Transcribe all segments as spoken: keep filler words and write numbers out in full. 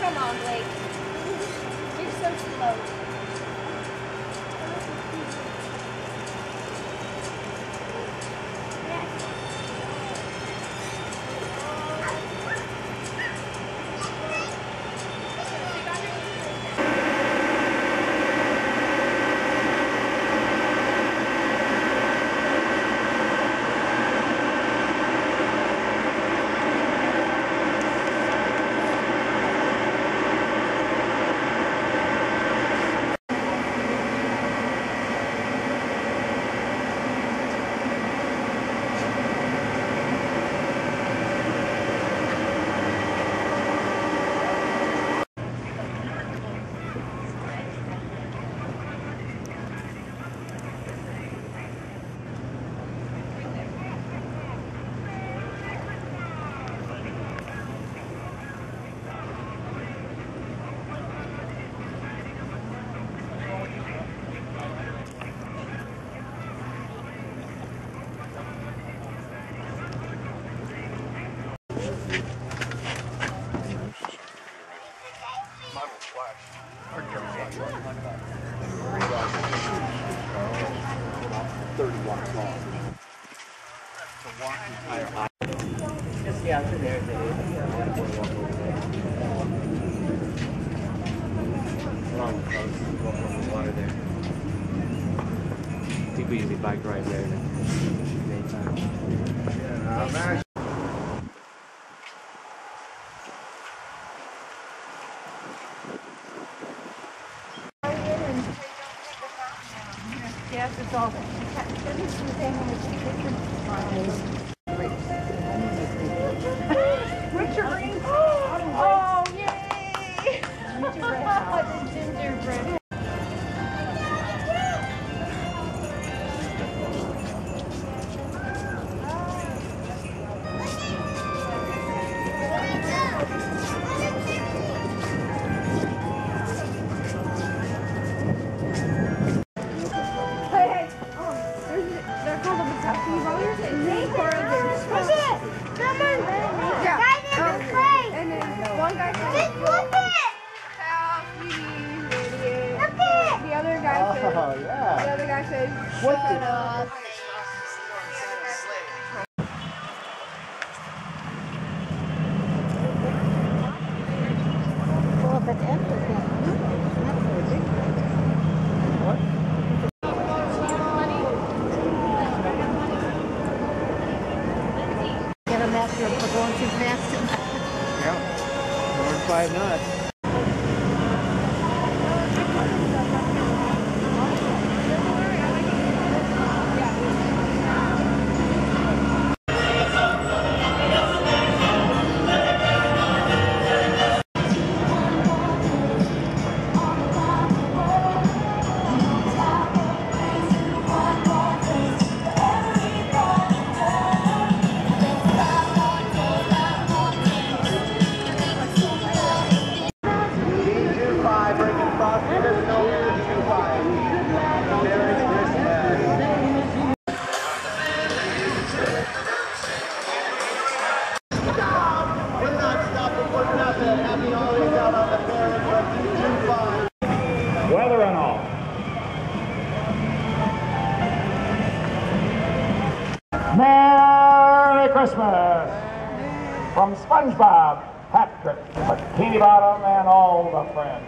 Come on, Blake. You're so slow. thirty watts long. To walk the entire island. Just, yeah, through there. Along the coast, walk on the water there. I think we usually bike ride there in the daytime. Yeah, man. Yes, it's all. Richard Green. Oh, yay! Gingerbread. Oh, yeah. The other guy said, what shut the? up. Well, but everything. What? Get a master for going too fast. Yeah. More than five knots. Weather and all. Merry Christmas from SpongeBob, Patrick, Bikini Bottom, and all the friends.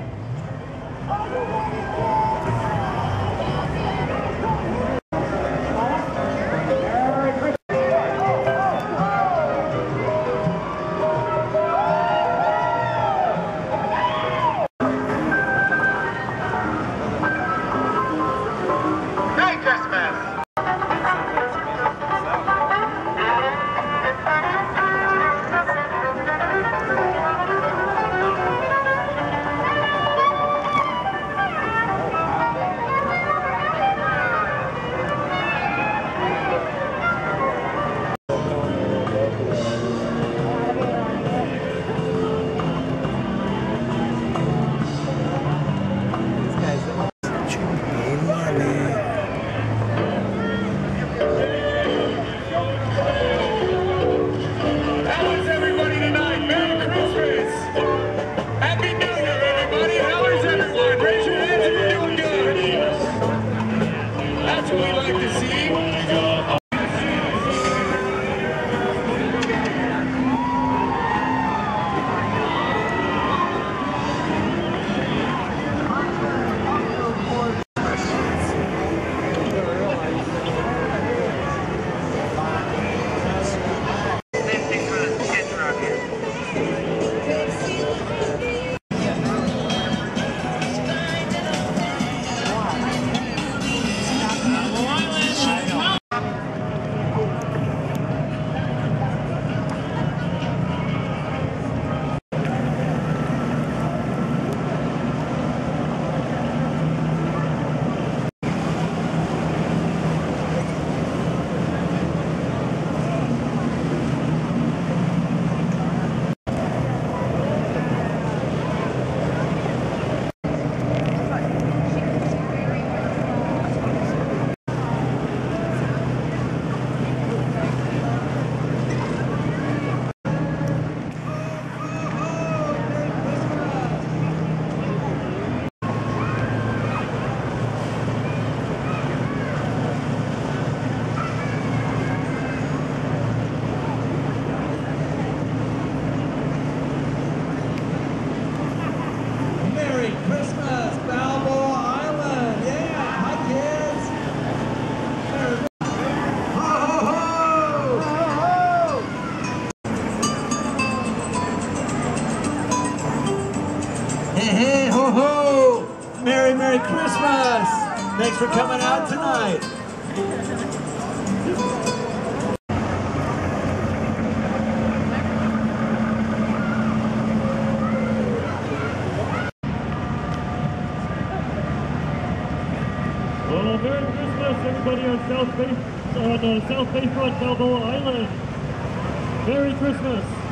Thanks for coming out tonight. Well, Merry Christmas, everybody on South Bay, on uh, South Bayfront, Balboa Island. Merry Christmas.